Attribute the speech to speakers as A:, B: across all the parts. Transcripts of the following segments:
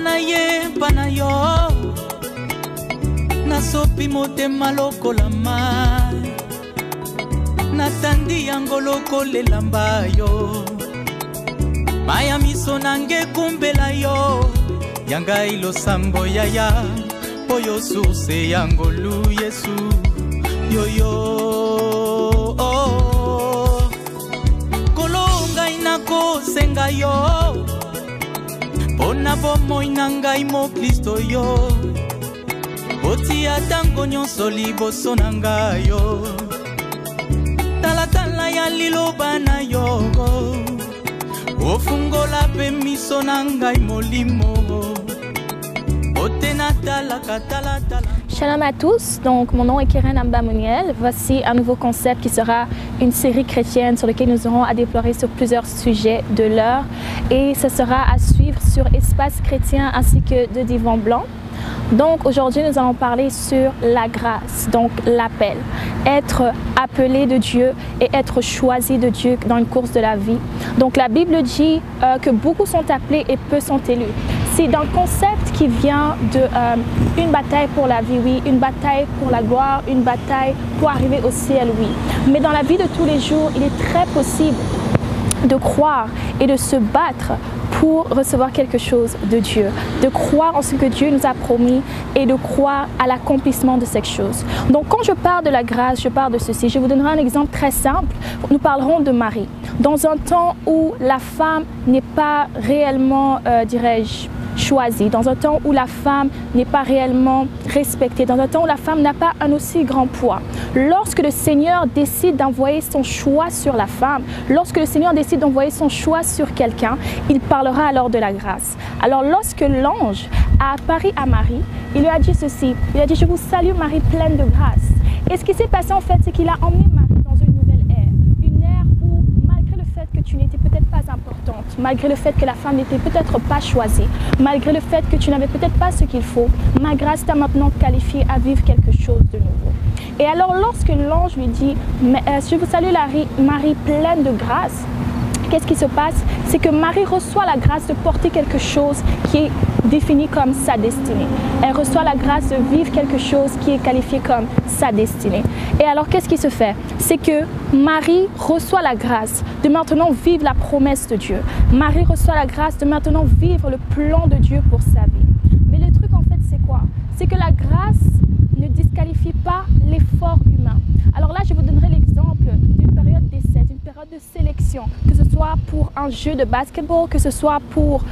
A: na ye pana yo nasopi motema lokola mai natandi yango lokolela mbayo maya miso nange kumbela yo yanga ilosambo yaya oyo suse yango lu Yesu yoyo kolonga inako senga yo pona bomo inangai mo Kristo yo oti atango nyonso liboso nanga yo talatala ya liloba na yo ofungola pe miso nangai molimo otena talaka talatala.
B: Shalom à tous, donc mon nom est Keren Amba-Mouniel. Voici un nouveau concept qui sera une série chrétienne sur laquelle nous aurons à déplorer sur plusieurs sujets de l'heure et ce sera à suivre sur Espace Chrétien ainsi que de Divan Blanc. Donc aujourd'hui nous allons parler sur la grâce, donc l'appel, être appelé de Dieu et être choisi de Dieu dans une course de la vie. Donc la Bible dit que beaucoup sont appelés et peu sont élus. C'est un concept qui vient d'une bataille pour la vie, oui, une bataille pour la gloire, une bataille pour arriver au ciel, oui. Mais dans la vie de tous les jours, il est très possible de croire et de se battre pour recevoir quelque chose de Dieu, de croire en ce que Dieu nous a promis et de croire à l'accomplissement de cette chose. Donc quand je parle de la grâce, je parle de ceci. Je vous donnerai un exemple très simple. Nous parlerons de Marie. Dans un temps où la femme n'est pas réellement, dirais-je, choisie, dans un temps où la femme n'est pas réellement respectée, dans un temps où la femme n'a pas un aussi grand poids. Lorsque le Seigneur décide d'envoyer son choix sur la femme, lorsque le Seigneur décide d'envoyer son choix sur quelqu'un, il parlera alors de la grâce. Alors lorsque l'ange a apparu à Marie, il lui a dit ceci, il a dit « Je vous salue Marie pleine de grâce ». Et ce qui s'est passé en fait, c'est qu'il a emmené Marie dans une nouvelle ère, une ère où malgré le fait que tu n'étais peut-être pas importante, malgré le fait que la femme n'était peut-être pas choisie, malgré le fait que tu n'avais peut-être pas ce qu'il faut, ma grâce t'a maintenant qualifié à vivre quelque chose de nouveau. Et alors lorsque l'ange lui dit « Je vous salue Marie pleine de grâce », qu'est-ce qui se passe? C'est que Marie reçoit la grâce de porter quelque chose qui est défini comme sa destinée. Elle reçoit la grâce de vivre quelque chose qui est qualifié comme sa destinée. Et alors qu'est-ce qui se fait? C'est que Marie reçoit la grâce de maintenant vivre la promesse de Dieu. Marie reçoit la grâce de maintenant vivre le plan de Dieu pour sa vie. Mais le truc en fait c'est quoi? C'est que la grâce ne disqualifie pas l'effort humain. Alors là je vous donnerai l'exemple d'une période d'essai, d'une période de sélection, que ce soit pour un jeu de basketball, que ce soit pour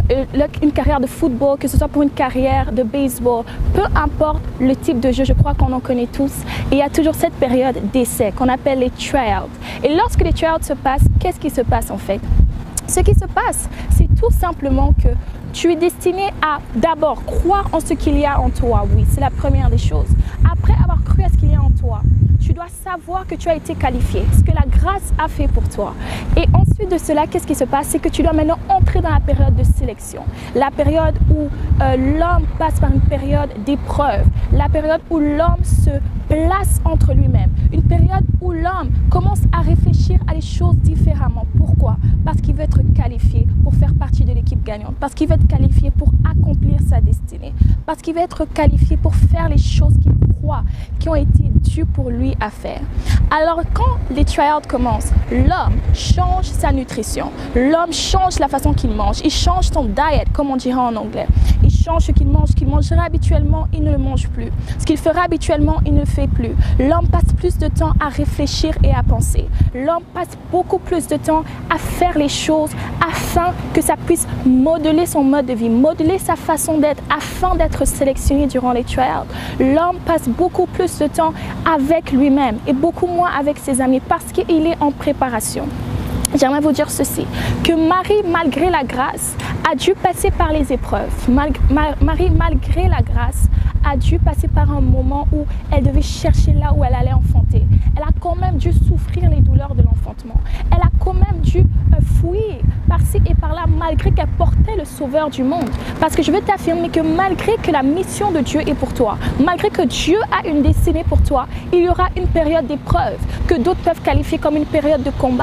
B: une carrière de football, que ce soit pour une carrière de baseball, peu importe le type de jeu, je crois qu'on en connaît tous. Et il y a toujours cette période d'essai qu'on appelle les tryouts. Et lorsque les tryouts se passent, qu'est-ce qui se passe en fait? Ce qui se passe, c'est tout simplement que tu es destiné à d'abord croire en ce qu'il y a en toi, oui, c'est la première des choses. Après avoir cru à ce qu'il y a en toi, tu dois savoir que tu as été qualifié, ce que la grâce a fait pour toi. Et ensuite de cela, qu'est-ce qui se passe? C'est que tu dois maintenant entrer dans la période de sélection, la période où l'homme passe par une période d'épreuve, la période où l'homme se place entre lui-même, une période où l'homme commence à réfléchir à les choses différemment. Pourquoi? Parce qu'il veut être qualifié pour faire partie de l'équipe gagnante, parce qu'il veut être qualifié pour accomplir sa destinée, parce qu'il veut être qualifié pour faire les choses qu'il croit, qui ont été dues pour lui à faire. Alors quand les tryouts commencent, l'homme change sa nutrition, l'homme change la façon qu'il mange, il change son diet, comme on dirait en anglais. Il change ce qu'il mange, ce qu'il mangerait habituellement, il ne le mange plus. Ce qu'il ferait habituellement, il ne le fait plus. L'homme passe plus de temps à réfléchir et à penser. L'homme passe beaucoup plus de temps à faire les choses afin que ça puisse modeler son mode de vie, modeler sa façon d'être afin d'être sélectionné durant les tryouts. L'homme passe beaucoup plus de temps avec lui-même et beaucoup moins avec ses amis parce qu'il est en préparation. J'aimerais vous dire ceci, que Marie, malgré la grâce, a dû passer par les épreuves. Marie, malgré la grâce, a dû passer par un moment où elle devait chercher là où elle allait enfanter. Elle a quand même dû souffrir les douleurs de l'enfantement. Elle a quand même dû fouiller par-ci et par-là, malgré qu'elle portait le sauveur du monde. Parce que je veux t'affirmer que malgré que la mission de Dieu est pour toi, malgré que Dieu a une destinée pour toi, il y aura une période d'épreuve que d'autres peuvent qualifier comme une période de combat.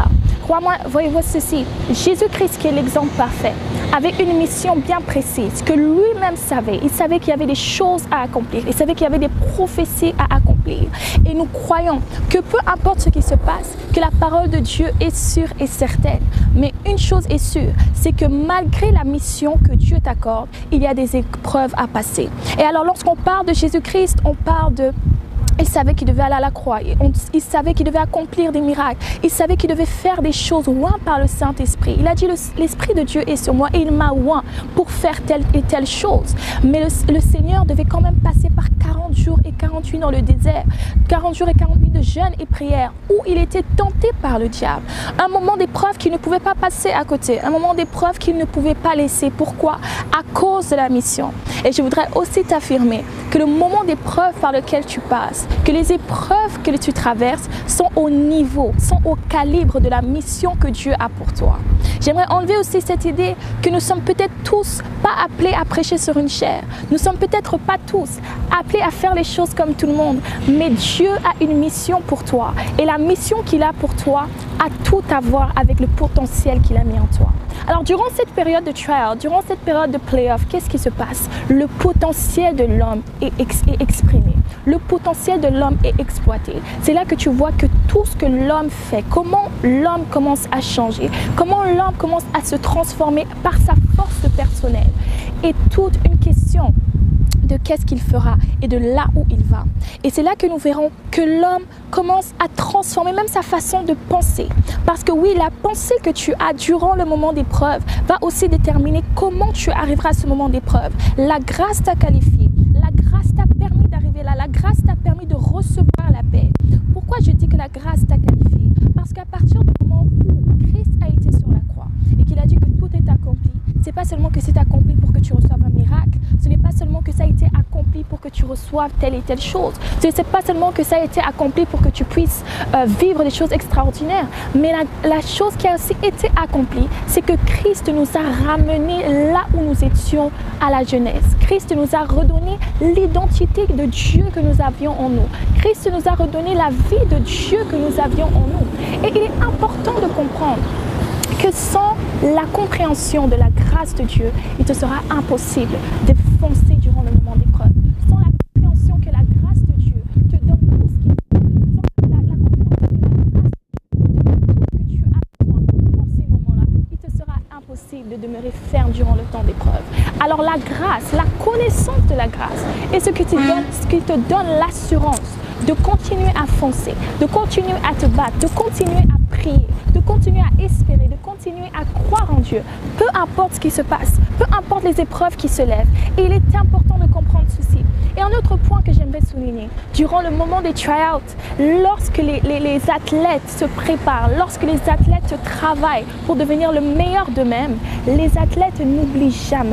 B: crois-moi, voyez-vous ceci, Jésus-Christ qui est l'exemple parfait, avait une mission bien précise que lui-même savait. Il savait qu'il y avait des choses à accomplir. Il savait qu'il y avait des prophéties à accomplir. Et nous croyons que peu importe ce qui se passe, que la parole de Dieu est sûre et certaine. Mais une chose est sûre, c'est que malgré la mission que Dieu t'accorde, il y a des épreuves à passer. Et alors lorsqu'on parle de Jésus-Christ, on parle de... Il savait qu'il devait aller à la croix, il savait qu'il devait accomplir des miracles, il savait qu'il devait faire des choses oint par le Saint-Esprit. Il a dit l'Esprit de Dieu est sur moi et il m'a oint pour faire telle et telle chose. Mais le Seigneur devait quand même passer par 40 jours et 40 nuits dans le désert, 40 jours et 40 nuits de jeûne et prière où il était tenté par le diable. Un moment d'épreuve qu'il ne pouvait pas passer à côté, un moment d'épreuve qu'il ne pouvait pas laisser. Pourquoi? À cause de la mission. Et je voudrais aussi t'affirmer que le moment d'épreuve par lequel tu passes, que les épreuves que tu traverses sont au niveau, sont au calibre de la mission que Dieu a pour toi. J'aimerais enlever aussi cette idée que nous sommes peut-être tous pas appelés à prêcher sur une chaire. Nous sommes peut-être pas tous appelés à faire les choses comme tout le monde. Mais Dieu a une mission pour toi. Et la mission qu'il a pour toi a tout à voir avec le potentiel qu'il a mis en toi. Alors durant cette période de trial, durant cette période de playoff, qu'est-ce qui se passe? Le potentiel de l'homme est exprimé. Le potentiel de l'homme est exploité. C'est là que tu vois que tout ce que l'homme fait, comment l'homme commence à changer, comment l'homme commence à se transformer par sa force personnelle, est toute une question de qu'est-ce qu'il fera et de là où il va. Et c'est là que nous verrons que l'homme commence à transformer même sa façon de penser. Parce que oui, la pensée que tu as durant le moment d'épreuve va aussi déterminer comment tu arriveras à ce moment d'épreuve. La grâce t'a qualifié, la grâce t'a permis d'arriver là, la grâce t'a permis de recevoir la paix. Pourquoi je dis que la grâce t'a qualifié? Parce qu'à partir du moment où Christ a été sur la croix et qu'il a dit que tout est accompli, c'est pas seulement que c'est accompli pour que tu reçoives un miracle, ce n'est pas seulement que ça a été accompli pour que tu reçoives telle et telle chose, ce n'est pas seulement que ça a été accompli pour que tu puisses vivre des choses extraordinaires, mais la chose qui a aussi été accomplie, c'est que Christ nous a ramenés là où nous étions à la jeunesse. Christ nous a redonné l'identité de Dieu que nous avions en nous. Christ nous a redonné la vie de Dieu que nous avions en nous. Et il est important de comprendre que sans la compréhension de la grâce de Dieu, il te sera impossible de foncer durant le moment d'épreuve. Sans la compréhension que la grâce de Dieu te donne tout ce qu'il faut, sans la compréhension que la grâce de Dieu te donne tout ce que tu as besoin pour ces moments-là, il te sera impossible de demeurer ferme durant le temps d'épreuve. Alors la grâce, la connaissance de la grâce est ce qui te donne l'assurance de continuer à foncer, de continuer à te battre, de continuer à prier, de continuer à espérer, de continuer à croire en Dieu, peu importe ce qui se passe, peu importe les épreuves qui se lèvent. Et il est important de comprendre ceci. Et un autre point que j'aimerais souligner, durant le moment des try-outs, lorsque les athlètes se préparent, lorsque les athlètes travaillent pour devenir le meilleur d'eux-mêmes, les athlètes n'oublient jamais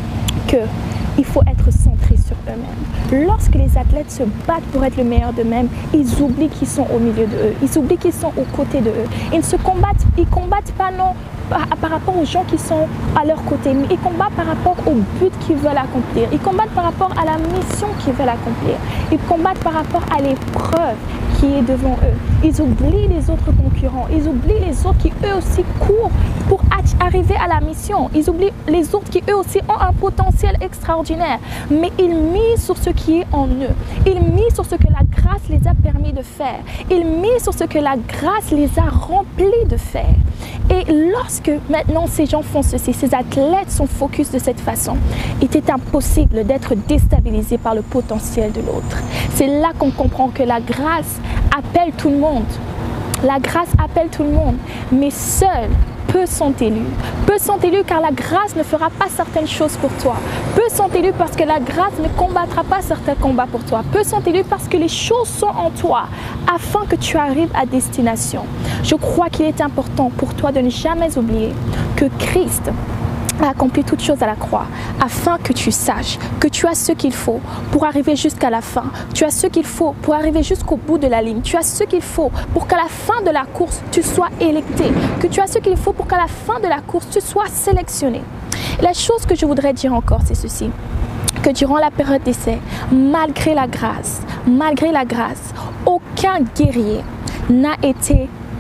B: qu'il faut être centré sur eux-mêmes. Lorsque les athlètes se battent pour être le meilleur d'eux-mêmes, ils oublient qu'ils sont au milieu d'eux, ils oublient qu'ils sont aux côtés d'eux. Ils combattent pas non par rapport aux gens qui sont à leur côté, mais ils combattent par rapport au but qu'ils veulent accomplir. Ils combattent par rapport à la mission qu'ils veulent accomplir. Ils combattent par rapport à l'épreuve qui est devant eux. Ils oublient les autres concurrents. Ils oublient les autres qui eux aussi courent pour arriver à la mission. Ils oublient les autres qui eux aussi ont un potentiel extraordinaire. Mais ils misent sur ce qui est en eux. Ils misent sur ce que la grâce les a permis de faire. Ils misent sur ce que la grâce les a remplis de faire. Et lorsque maintenant ces gens font ceci, ces athlètes sont focus de cette façon, il est impossible d'être déstabilisé par le potentiel de l'autre. C'est là qu'on comprend que la grâce appelle tout le monde. La grâce appelle tout le monde, mais seul peu sont élus. Peu sont élus car la grâce ne fera pas certaines choses pour toi. Peu sont élus parce que la grâce ne combattra pas certains combats pour toi. Peu sont élus parce que les choses sont en toi afin que tu arrives à destination. Je crois qu'il est important pour toi de ne jamais oublier que Christ a accompli toutes choses à la croix afin que tu saches que tu as ce qu'il faut pour arriver jusqu'à la fin. Tu as ce qu'il faut pour arriver jusqu'au bout de la ligne. Tu as ce qu'il faut pour qu'à la fin de la course, tu sois électé. Que tu as ce qu'il faut pour qu'à la fin de la course, tu sois sélectionné. La chose que je voudrais dire encore, c'est ceci. Que durant la période d'essai, malgré la grâce, aucun guerrier n'a été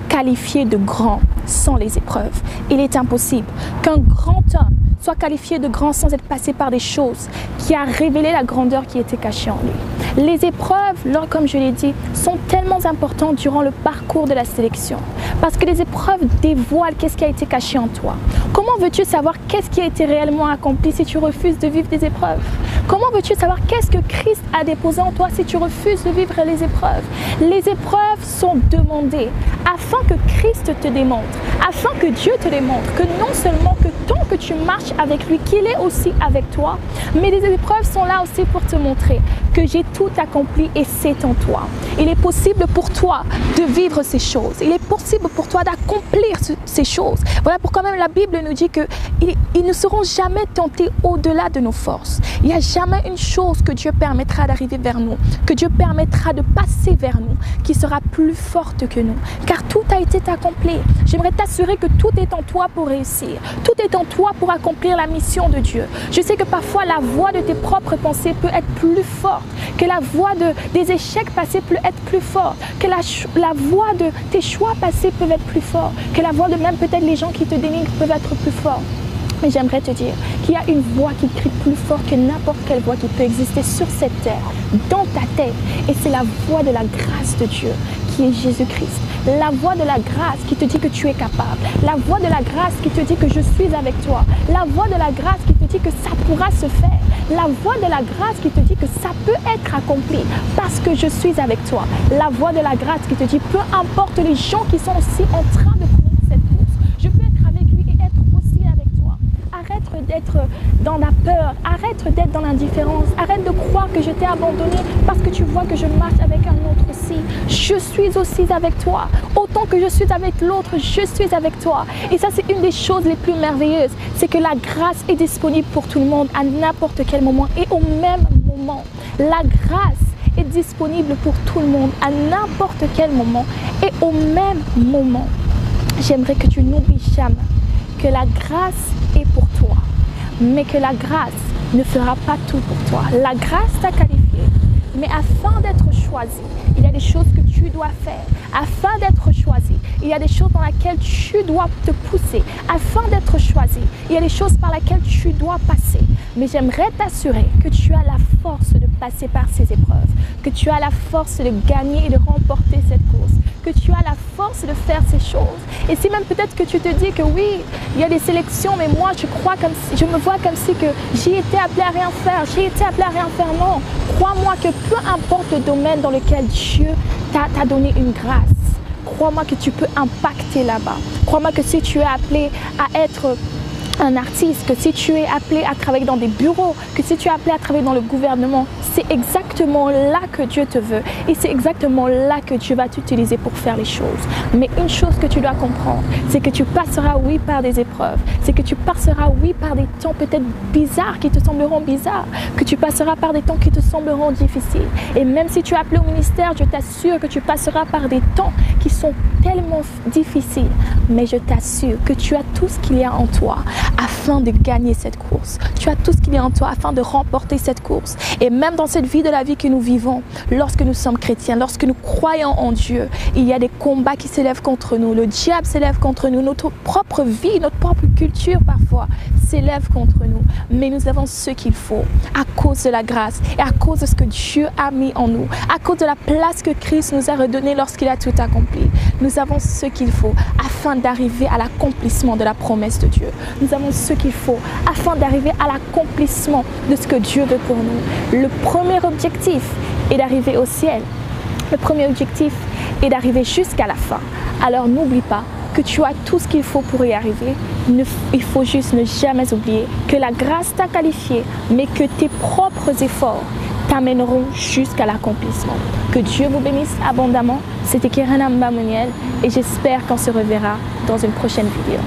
B: qualifié de grand sans les épreuves. Il est impossible qu'un grand homme soit qualifié de grand sans être passé par des choses qui a révélé la grandeur qui était cachée en lui. Les épreuves, comme je l'ai dit, sont tellement importantes durant le parcours de la sélection. Parce que les épreuves dévoilent qu'est-ce qui a été caché en toi. Comment veux-tu savoir qu'est-ce qui a été réellement accompli si tu refuses de vivre des épreuves? Comment veux-tu savoir qu'est-ce que Christ a déposé en toi si tu refuses de vivre les épreuves? Les épreuves sont demandées afin que Christ te démontre, afin que Dieu te démontre que non seulement que tant que tu marches avec lui, qu'il est aussi avec toi, mais les épreuves sont là aussi pour te montrer que j'ai tout accompli et c'est en toi. Il est possible pour toi de vivre ces choses. Il est possible pour toi d'accomplir ces choses. Voilà pourquoi même la Bible nous dit qu'ils ne seront jamais tentés au-delà de nos forces. Il n'y a jamais une chose que Dieu permettra d'arriver vers nous, que Dieu permettra de passer vers nous, qui sera plus forte que nous. Car tout a été accompli. J'aimerais t'assurer que tout est en toi pour réussir. Tout est en toi pour accomplir la mission de Dieu. Je sais que parfois la voix de tes propres pensées peut être plus forte, que la voix des échecs passés peut être plus forte, que la voix de tes choix passés peut être plus forte, que la voix de même peut-être les gens qui te dénigrent peuvent être plus forte. Mais j'aimerais te dire qu'il y a une voix qui crie plus fort que n'importe quelle voix qui peut exister sur cette terre, dans ta tête. Et c'est la voix de la grâce de Dieu, qui est Jésus-Christ. La voix de la grâce qui te dit que tu es capable. La voix de la grâce qui te dit que je suis avec toi. La voix de la grâce qui te dit que ça pourra se faire. La voix de la grâce qui te dit que ça peut être accompli parce que je suis avec toi. La voix de la grâce qui te dit peu importe les gens qui sont aussi en train de courir cette course, je peux être avec lui et être aussi avec toi. Arrête d'être dans la peur, arrête d'être dans l'indifférence, arrête de croire que je t'ai abandonné parce que tu vois que je marche avec un autre aussi. Je suis aussi avec toi. Autant que je suis avec l'autre, je suis avec toi. Et ça, c'est une des choses les plus merveilleuses. C'est que la grâce est disponible pour tout le monde à n'importe quel moment et au même moment. La grâce est disponible pour tout le monde à n'importe quel moment et au même moment. J'aimerais que tu n'oublies jamais que la grâce est pour toi, mais que la grâce ne fera pas tout pour toi. La grâce t'a qualifié, mais afin d'être choisi, il y a des choses que tu dois faire. Afin d'être choisi, il y a des choses dans lesquelles tu dois te pousser. Afin d'être choisi, il y a des choses par lesquelles tu dois passer. Mais j'aimerais t'assurer que tu as la force de passer par ces épreuves, que tu as la force de gagner et de remporter cette course, que tu as la force de faire ces choses. Et si même peut-être que tu te dis que oui, il y a des sélections, mais moi je me vois comme si que j'ai été appelé à rien faire, j'ai été appelé à rien faire. Non, crois-moi que peu importe le domaine dans lequel Dieu t'a donné une grâce, crois-moi que tu peux impacter là-bas. Crois-moi que si tu es appelé à être un artiste, que si tu es appelé à travailler dans des bureaux, que si tu es appelé à travailler dans le gouvernement, c'est exactement là que Dieu te veut et c'est exactement là que Dieu va t'utiliser pour faire les choses. Mais une chose que tu dois comprendre, c'est que tu passeras, oui, par des épreuves, c'est que tu passeras, oui, par des temps peut-être bizarres qui te sembleront bizarres, que tu passeras par des temps qui te sembleront difficiles. Et même si tu es appelé au ministère, je t'assure que tu passeras par des temps qui sont tellement difficiles. Mais je t'assure que tu as tout ce qu'il y a en toi afin de gagner cette course. Tu as tout ce qu'il y a en toi afin de remporter cette course. Et même dans cette vie de la vie que nous vivons, lorsque nous sommes chrétiens, lorsque nous croyons en Dieu, il y a des combats qui s'élèvent contre nous. Le diable s'élève contre nous. Notre propre vie, notre propre culture parfois s'élève contre nous. Mais nous avons ce qu'il faut à cause de la grâce et à cause de ce que Dieu a mis en nous, à cause de la place que Christ nous a redonnée lorsqu'il a tout accompli. Nous avons ce qu'il faut afin d'arriver à l'accomplissement de la promesse de Dieu. Nous avons ce qu'il faut afin d'arriver à l'accomplissement de ce que Dieu veut pour nous. Le premier objectif est d'arriver au ciel. Le premier objectif est d'arriver jusqu'à la fin. Alors n'oublie pas que tu as tout ce qu'il faut pour y arriver. Il faut juste ne jamais oublier que la grâce t'a qualifié, mais que tes propres efforts t'amèneront jusqu'à l'accomplissement. Que Dieu vous bénisse abondamment. C'était Keren Ambamoniel et j'espère qu'on se reverra dans une prochaine vidéo.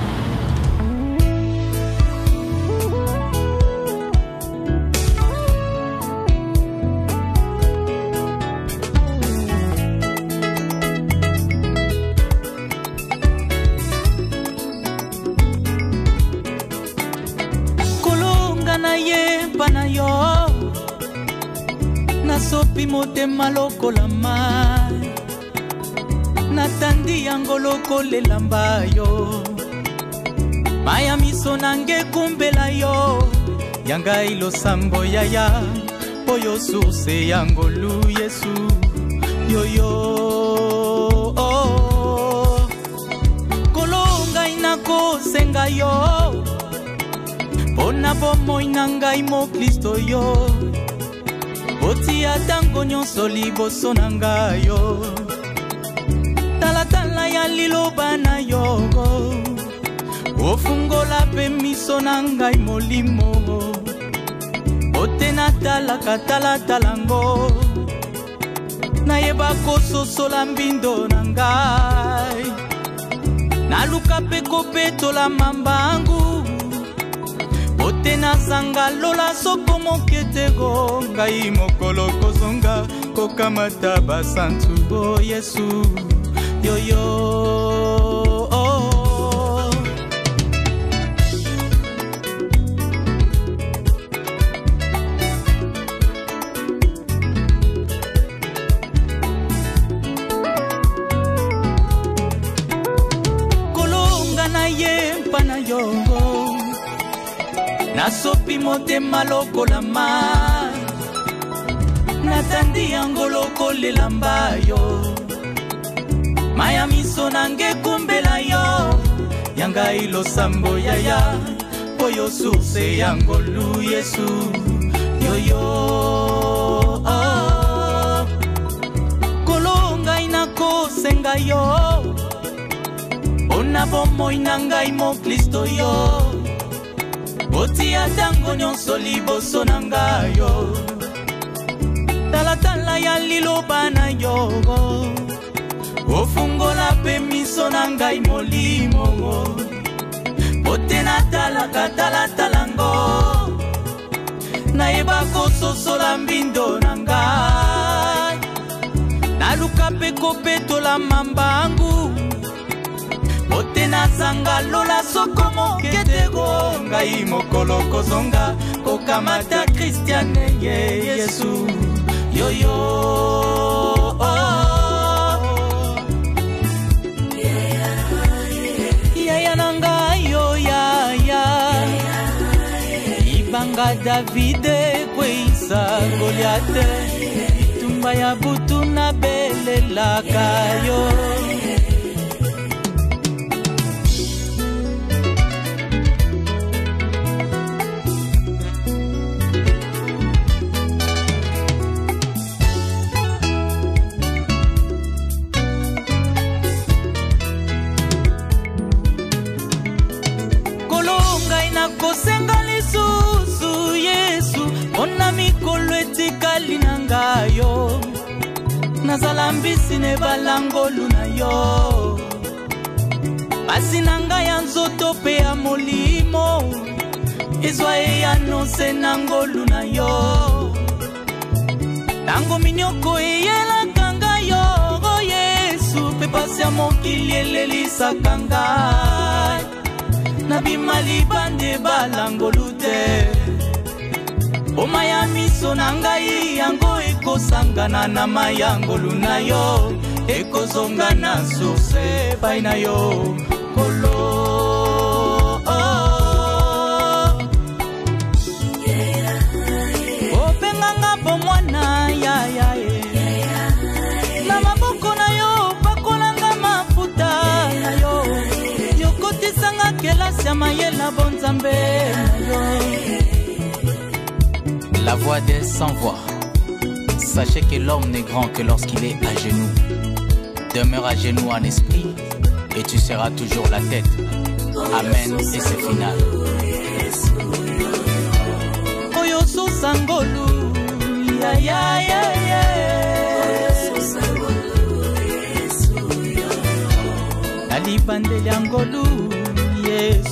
A: Nasopi motema lokola mai natandi yango lokolela mbayo maya miso nange kumbela yo yanga ilosambo yaya oyo source yango lu Yesu yoyo kolonga inako senga yo pona bomoi nangai mo Kristo yo oti atango nyonso liboso nangayo talatala ya liloba na yo ofungola pe miso nangai molimo otena talaka talatalango nayeba kososola mbindo nangai naluka pe kopetola mambangu otena sanga lola soko moketego ngai mokolo kozonga kokamata basantu bo Yesu yoyo kolonga na ye mpana yongo nasopi motema lokola mai natandi yango lokolela mbayo maya miso nange kumbela yo yanga ilosambo yaya oyo source yango lu Yesu yoyo kolonga inako senga yo ona bomoi nangai mo Kristo yo oti atango nyonso liboso nangayo talatala ya liloba na yo ofungola pe miso nangai molimo otena talaka talatalango nayeba kososola mbindo nangai naluka pe kopetola mambangu otena sanga lola soko moketego ngai mokolo kozonga kokamata Kristiane ye Yesu yoyo yaya nanga yo yaya ibanga Davide kweisa Goliate itumba ya butu na belelaka yo kosenga lisusu Yesu ona mikolo etikali nangayo nazala mbisi ne balangolu na yo pasi nanga ya nzoto pe ya molimo ezwa ya nonse nangolu na yo tango minyoko eyelaka ngayo Yesu pe pasi ya mokili elelisaka ngai nabimali bande balangolu te omaya miso nangai yango ekosangana na mayangolu na yo ekozonga na source pai na yo kolo openganga bomwana yaya na maboko na yo pakolanga mafuta na yo yokotisanga kelasi ya mayela bonzambe na yo.
C: La voix des sans voix. Sachez que l'homme n'est grand que lorsqu'il est à genoux. Demeure à genoux en esprit et tu seras toujours la tête. Amen et c'est final.
A: Oyoso sangolu, ya ya ya ya. Ali bandeli angolu, Yesu.